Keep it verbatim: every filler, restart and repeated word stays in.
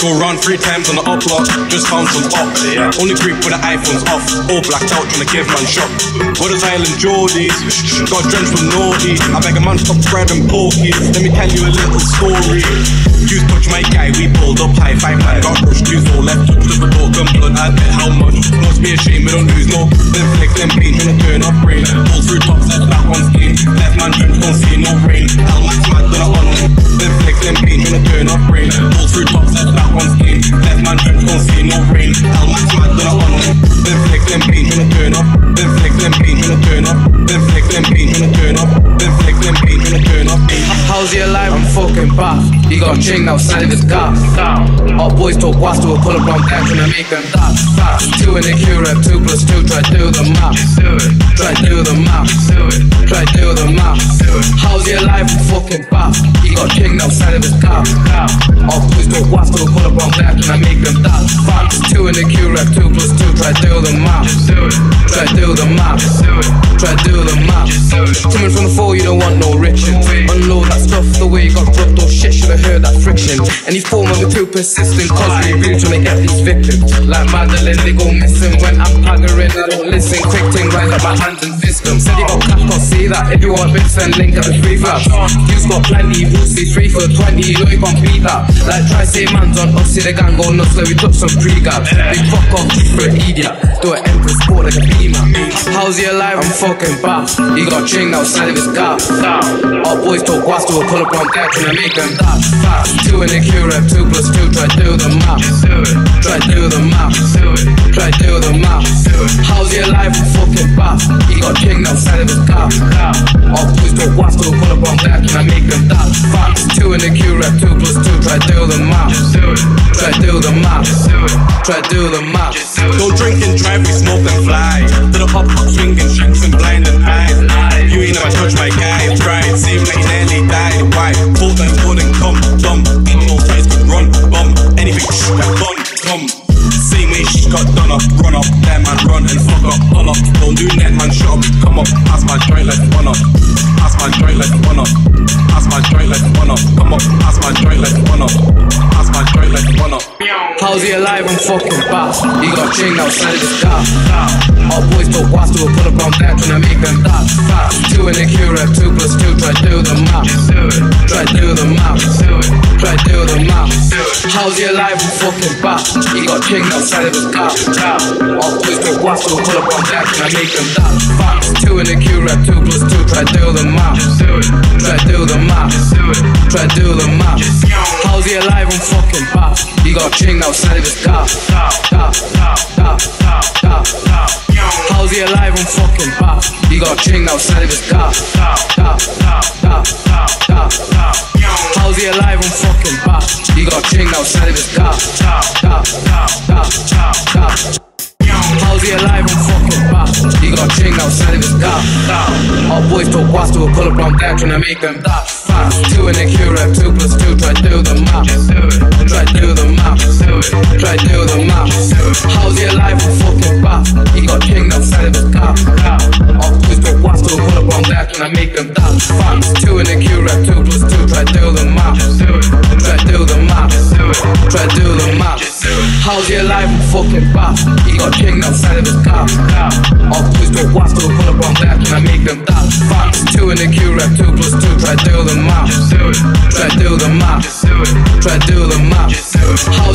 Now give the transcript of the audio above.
Go round three times on the up block, just found some up. Only creep with the iPhones off, all blacked out trying to give man shot. What is Island Geordies? Got drenched from naughty. I beg a man stop spreading porkies. Let me tell you a little story. You touch my guy, we pulled up high five man, got rushed, juice all left, touched up a door, gun blood, I bet how much. Must be a shame we don't lose no. Then flex them pain, trying to turn up brain. Pull through tops, left that one's clean. Left man drenched, don't see no rain. Helmet's mad, done it on them. Then flex them pain, trying to turn up brain. Pull through tops, left that one's clean. Left man drenched, don't see no rain. Helmet's mad, done it on them. Then flex them pain, trying to turn up. Then flex them pain, trying to turn up. Then flex them pain, trying to turn up. Then flex them pain, trying to turn up. How's he alive? I'm fucking back. He got a ching outside of his gaff. Our boys talk wast to a pull up on deck and I make them that fast. Two in the Q rep, two plus two, try do the math. Try do the math. Try do the math. How's he alive? I'm fucking back. He got a ching outside of his gaff. Our boys talk wast to a pull up on deck and I make them that fast. Two in the Q rep, two plus two, try do the math. Try do the math. Try do the math. Coming from the four, you don't want no riches. Unload that stuff the way you got rubbed or shit, should've heard that friction. Any form of it too persistent, cause we really trying to get these victims. Like Madeline, they go missing when I'm paggering, I don't listen. Quick thing, rise up my hands and fist them. Said you got cash, can't see that. If you want bits, send link at the free flash. You's got plenty, Bootsy, three for twenty, you know you can't beat that. Like try say man's on us, see the gang go nuts, like we took some pre-gabs. Big fuck off, for an idiot. Do an Empress sport like a beamer. How's he alive? I'm fucking back. He got a ching outside of his gaff. Our boys talk wast to a pull up on deck and I make them that fast. Two in the Q rep, two plus two, try do the math. Try do the math. Try do the math. How's he alive? I'm fucking back. He got a ching outside of his gaff. Our boys talk wast to a pull up on deck and I make them that fast. Two in the Q rep, two plus two, try do the math. Try do the math. Try do the math. Don't drink and drive, we smoke and fly. To the pop pop swinging, shanks and blinding eyes. You ain't never touch my guy, tried, seemed like he nearly died. Why? Thought that wouldn't come, dumb. Ain't no ties could run, bum. Anything shh, that gun, come. Same way she got done up, run up, that man run and fuck up, pull up. Don't do net man, shut up, come up. Ask my joint like one up. Ask my joint like one up. Ask my joint like one up. Come up, ask my joint like one up. Ask my joint like one up. How's he alive? I'm fucking back. He got a ching outside of his gaff. Our boys talk wast to a pull up on deck and I make them that fast. Two in the Q rep, two plus two, try do the math. Try do the math. Try do the math. How's he alive? I'm fucking back. He got a ching outside of his gaff. Our boys talk wast to a pull up on deck and I make them that fast. Two in the Q rep, two plus two, try do the math. Try do the math. Try do the math. How's he alive? I'm fucking back. He got a ching outside of his gaff. How's he alive? I'm fucking back. He got a ching outside of his gaff. How's he alive? I'm fucking back. He got a ching outside of his gaff. How's he alive? I'm fucking back. He got a ching outside of his gaff. Our boys talk wast to a pull up on deck and I make them that fast. Two in the Q rep, two plus two, try do the math. Try do the math. Try do the math. How's he alive? I'm fucking back. He got a ching outside of his gaff. Our boys talk wast to a pull up on deck and I make them that fast. Two in the Q rep, two plus two, try do the math. Try do the math. Try do the math. How's he alive? I'm fucking back. He got a ching outside of his gaff. Our boys talk wast to a pull up on deck and I make them that fast. Two in the Q rep, two plus two, try do the math. Try do the math. Try do the math.